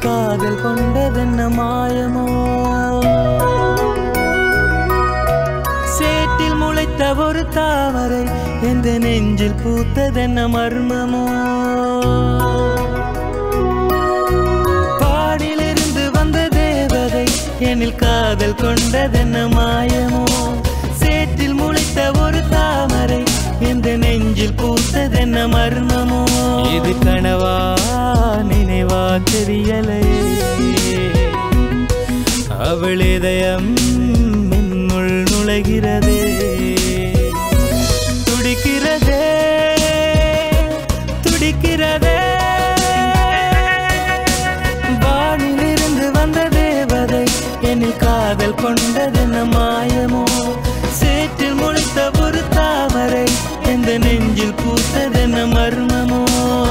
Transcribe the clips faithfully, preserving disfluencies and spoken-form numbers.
காதல் கொண்டதென்ன மாயமோ சேற்றில் முளைத்த ஒரு தாமரை எந்த நெஞ்சில் பூத்ததென்ன மர்மமோ பாடிலிருந்து வந்த தேவதை என்னில் காதல் கொண்டதென்ன மாயமோ சேற்றில் முளைத்த ஒரு தாமரை எந்த நெஞ்சில் பூத்ததென்ன மர்மமோ இது கனவா நினைவா தெரியலையே அவள் இதயம் என்னுள் நுழைகிறதே துடிக்கிறதே துடிக்கிறதே வானிலிருந்து வந்த தேவதை என்னில் காதல் கொண்டதென்ன மாயமோ சேற்றில் முளைத்த ஒரு தாமரை எந்த நெஞ்சில் பூத்ததென்ன மர்மமோ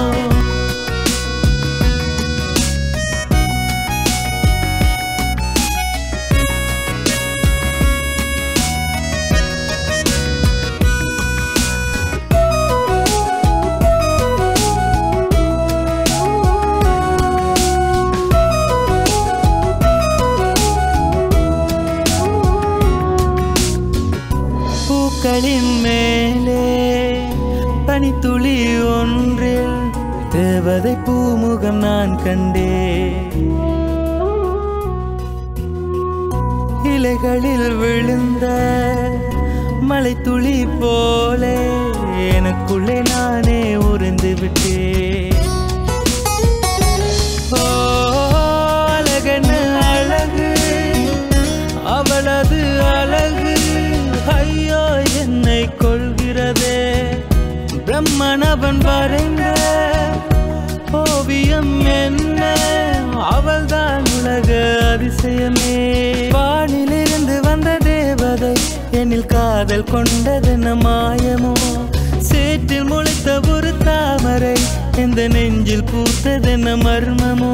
பூக்களின் மேலே பனித்துளி ஒன்றில் தேவதை பூமுகம் நான் கண்டே இலைகளில் விழுந்த மலை துளி போலே எனக்குள்ளே நானே உறைந்து விட்டேன் ஓ அழகன அழகு அவளது அழகு ஐயோ என்னை கொள்கிறதே பிரம்மனவன் வரைந்த ஓவியம் என்ன அவள்தான் உலக அதிசயமே வானிலிருந்து வந்த தேவதை என்னில் காதல் கொண்டதென்ன மாயமோ சேற்றில் முளைத்த ஒரு தாமரை எந்த நெஞ்சில் பூத்ததென்ன மர்மமோ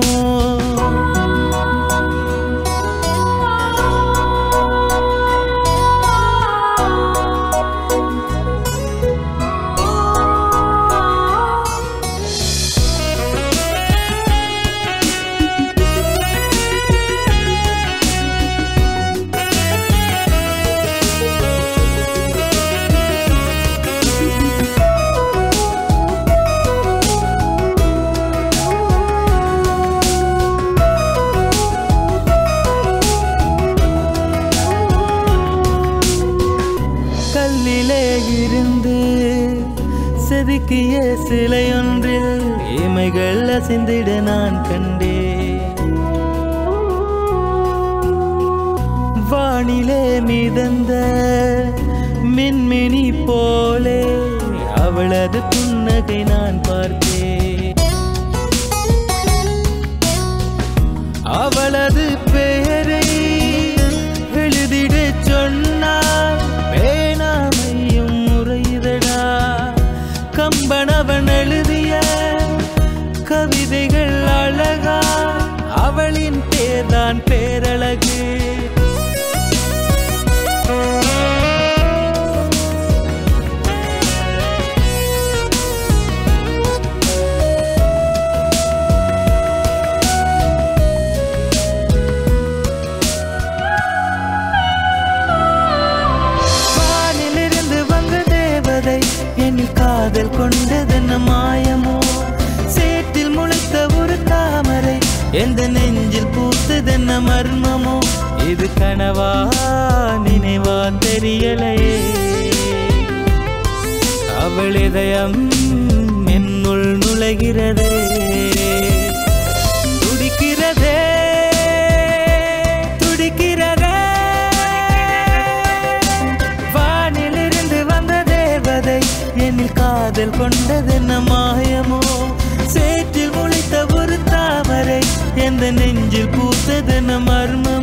இருந்து செதுக்கிய சிலையொன்றில் இமைகள் அசைந்திட நான் கண்டே வானிலே மிதந்த மின்மினி போலே அவளது புன்னகை நான் பார்த்தேன் அவளது பெயரை எழுதிட சொன்னார் பேனாமையும் முறையுதடா கம்பனவன் எழுதிய கவிதைகள் அழகா அவளின் பேர்தான் பேரழகு காதல் கொண்டதென்ன மாயமோ சேற்றில் முளைத்த ஒரு தாமரை எந்த நெஞ்சில் பூத்ததென்ன மர்மமோ இது கனவா நினைவா தெரியலையே அவள் இதயம் என்னுள் நுழைகிறதே துடிக்கிறதே துடிக்கிறதே வானிலிருந்து வந்த தேவதை என்னில் காதல் கொண்டதென்ன மாயமோ சேற்றில் முளைத்த ஒரு தாமரை எந்த நெஞ்சில் பூத்ததென்ன மர்மமோ